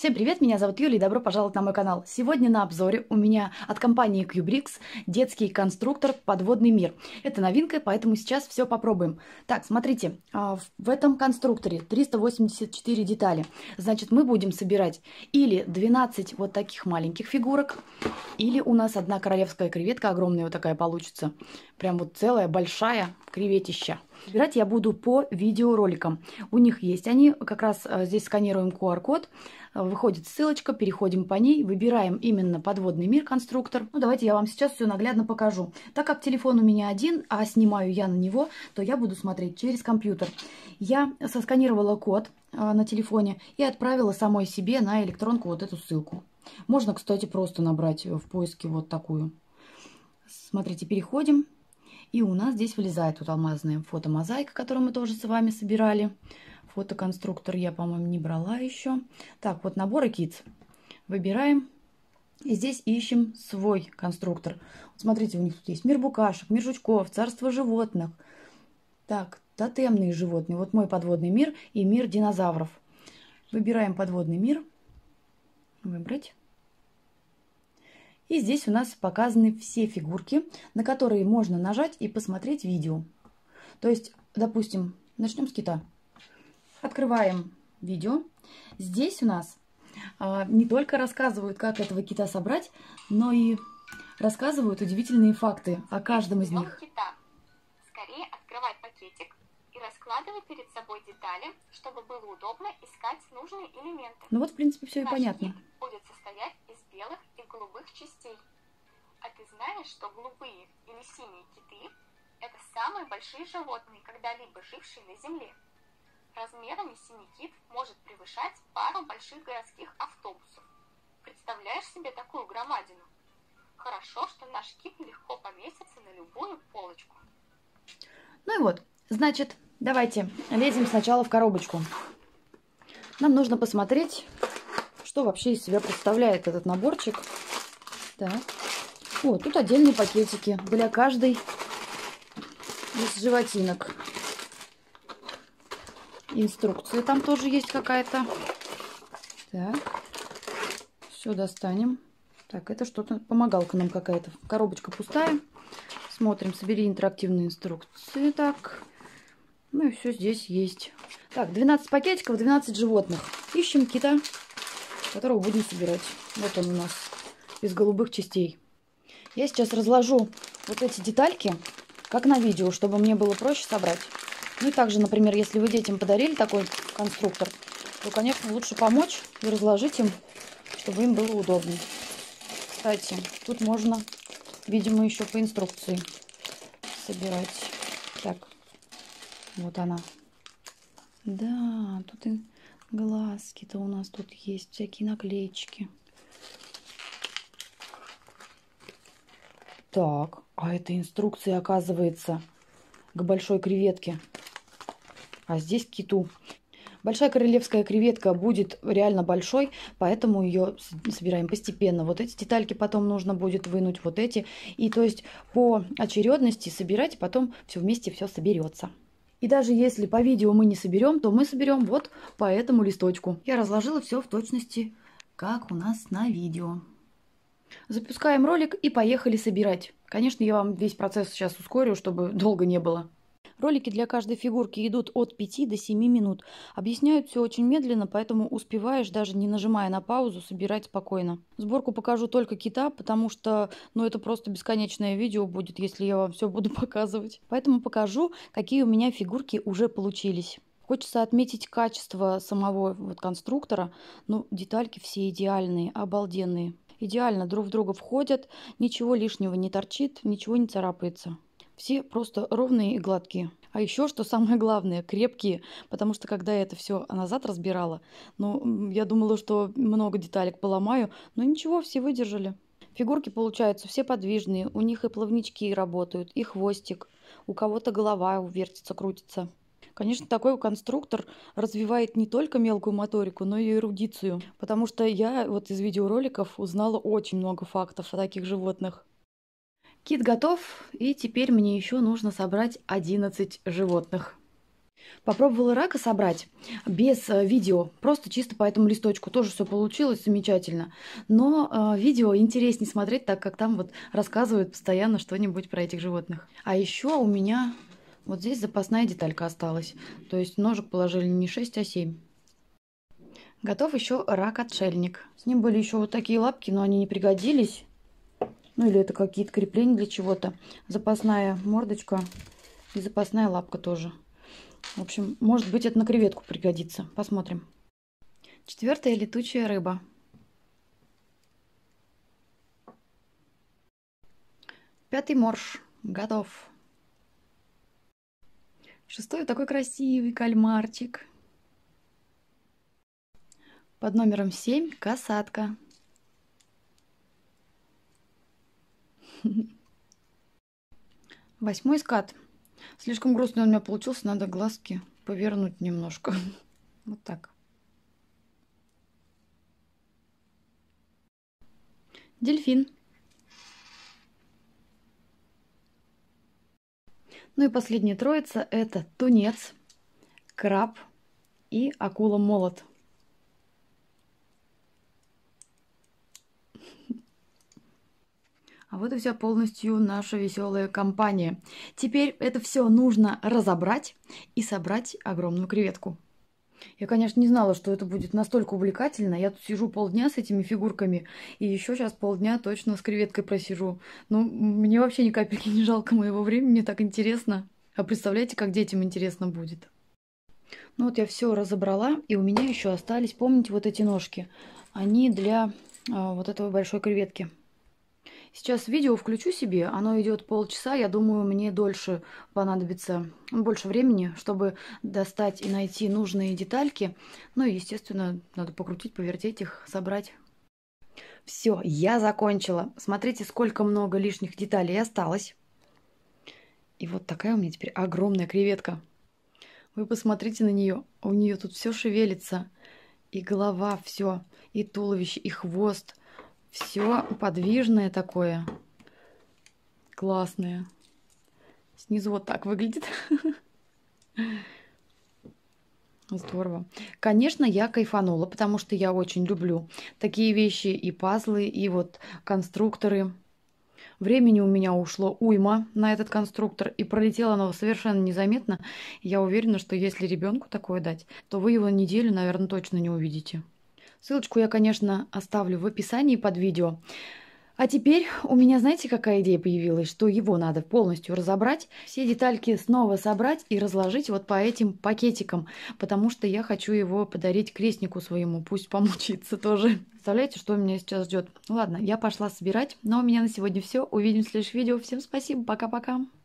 Всем привет, меня зовут Юлия и добро пожаловать на мой канал. Сегодня на обзоре у меня от компании Cubrix детский конструктор «Подводный мир». Это новинка, поэтому сейчас все попробуем. Так, смотрите, в этом конструкторе 384 детали. Значит, мы будем собирать или 12 вот таких маленьких фигурок, или у нас одна королевская креветка, огромная вот такая получится. Прям вот целая большая креветища. Собирать я буду по видеороликам. У них есть они, как раз здесь сканируем QR-код, выходит ссылочка, переходим по ней, выбираем именно подводный мир конструктор. Ну, давайте я вам сейчас все наглядно покажу. Так как телефон у меня один, а снимаю я на него, то я буду смотреть через компьютер. Я сосканировала код на телефоне и отправила самой себе на электронку вот эту ссылку. Можно, кстати, просто набрать в поиске вот такую. Смотрите, переходим. И у нас здесь вылезает вот алмазная фотомозаика, которую мы тоже с вами собирали. Фотоконструктор я, по-моему, не брала еще. Так, вот наборы Kids. Выбираем. И здесь ищем свой конструктор. Вот смотрите, у них тут есть мир букашек, мир жучков, царство животных. Так, тотемные животные. Вот мой подводный мир и мир динозавров. Выбираем подводный мир. Выбрать. И здесь у нас показаны все фигурки, на которые можно нажать и посмотреть видео. То есть, допустим, начнем с кита. Открываем видео. Здесь у нас не только рассказывают, как этого кита собрать, но и рассказывают удивительные факты о каждом из них. Кита. Скорее открывай пакетик и раскладывай перед собой детали, чтобы было удобно искать нужные элементы. Ну вот, в принципе, все и Наш понятно. кит будет состоять из белых и голубых частей. А ты знаешь, что голубые или синие киты – это самые большие животные, когда-либо жившие на Земле. Размерами синий кит может превышать пару больших городских автобусов. Представляешь себе такую громадину? Хорошо, что наш кит легко поместится на любую полочку. Ну и вот, значит, давайте лезем сначала в коробочку. Нам нужно посмотреть, что вообще из себя представляет этот наборчик. Так. О, тут отдельные пакетики для каждой из животинок. Инструкция там тоже есть какая-то. Так. Все достанем. Так, это что-то, помогалка нам какая-то. Коробочка пустая. Смотрим, собери интерактивные инструкции. Так. Ну и все здесь есть. Так, 12 пакетиков, 12 животных. Ищем кита, которого будем собирать. Вот он у нас, из голубых частей. Я сейчас разложу вот эти детальки, как на видео, чтобы мне было проще собрать. Ну и также, например, если вы детям подарили такой конструктор, то, конечно, лучше помочь и разложить им, чтобы им было удобно. Кстати, тут можно, видимо, еще по инструкции собирать. Так, вот она. Да, тут и глазки-то у нас тут есть, всякие наклеечки. Так, а это инструкция, оказывается, к большой креветке. А здесь к киту. Большая королевская креветка будет реально большой, поэтому ее собираем постепенно. Вот эти детальки потом нужно будет вынуть, вот эти. И то есть по очередности собирать, потом все вместе все соберется. И даже если по видео мы не соберем, то мы соберем вот по этому листочку. Я разложила все в точности, как у нас на видео. Запускаем ролик и поехали собирать. Конечно, я вам весь процесс сейчас ускорю, чтобы долго не было. Ролики для каждой фигурки идут от 5 до 7 минут. Объясняют все очень медленно, поэтому успеваешь, даже не нажимая на паузу, собирать спокойно. Сборку покажу только кита, потому что это просто бесконечное видео будет, если я вам все буду показывать. Поэтому покажу, какие у меня фигурки уже получились. Хочется отметить качество самого конструктора. Детальки все идеальные, обалденные. Идеально друг в друга входят, ничего лишнего не торчит, ничего не царапается. Все просто ровные и гладкие. А еще, что самое главное, крепкие. Потому что, когда я это все назад разбирала, я думала, что много деталек поломаю, но ничего, все выдержали. Фигурки получаются все подвижные, у них и плавнички работают, и хвостик. У кого-то голова вертится, крутится. Конечно, такой конструктор развивает не только мелкую моторику, но и эрудицию. Потому что я из видеороликов узнала очень много фактов о таких животных. Кит готов, и теперь мне еще нужно собрать 11 животных. Попробовала рака собрать без видео, просто чисто по этому листочку. Тоже все получилось замечательно. Но видео интереснее смотреть, так как там вот рассказывают постоянно что-нибудь про этих животных. А еще у меня вот здесь запасная деталька осталась. То есть ножик положили не 6, а 7. Готов еще рак-отшельник. С ним были еще вот такие лапки, но они не пригодились. Ну или это какие-то крепления для чего-то. Запасная мордочка и запасная лапка тоже. В общем, может быть, это на креветку пригодится. Посмотрим. 4-я летучая рыба. 5-й морж. Готов. 6-й такой красивый кальмарчик. Под номером 7 касатка. 8-й скат. Слишком грустный он у меня получился, надо глазки повернуть немножко. Вот так. Дельфин. Ну и последняя троица – это тунец, краб и акула-молот. А вот и вся полностью наша веселая компания. Теперь это все нужно разобрать и собрать огромную креветку. Я, конечно, не знала, что это будет настолько увлекательно. Я тут сижу полдня с этими фигурками, и еще сейчас полдня точно с креветкой просижу. Ну, мне вообще ни капельки не жалко моего времени, мне так интересно. А представляете, как детям интересно будет? Ну вот я все разобрала, и у меня еще остались, помните, вот эти ножки. Они для вот этой большой креветки. Сейчас видео включу себе, оно идет полчаса, я думаю, мне дольше понадобится, больше времени, чтобы достать и найти нужные детальки. Ну и, естественно, надо покрутить, повертеть их, собрать. Все, я закончила. Смотрите, сколько много лишних деталей осталось. И вот такая у меня теперь огромная креветка. Вы посмотрите на нее, у нее тут все шевелится. И голова, все, и туловище, и хвост. Все подвижное такое. Классное. Снизу вот так выглядит. Здорово. Конечно, я кайфанула, потому что я очень люблю такие вещи, и пазлы, и вот конструкторы. Времени у меня ушло уйма на этот конструктор, и пролетело оно совершенно незаметно. Я уверена, что если ребенку такое дать, то вы его неделю, наверное, точно не увидите. Ссылочку я, конечно, оставлю в описании под видео. А теперь у меня, знаете, какая идея появилась? Что его надо полностью разобрать, все детальки снова собрать и разложить вот по этим пакетикам, потому что я хочу его подарить крестнику своему, пусть помучится тоже. Представляете, что меня сейчас ждет? Ладно, я пошла собирать, но у меня на сегодня все. Увидимся в следующем видео. Всем спасибо, пока-пока.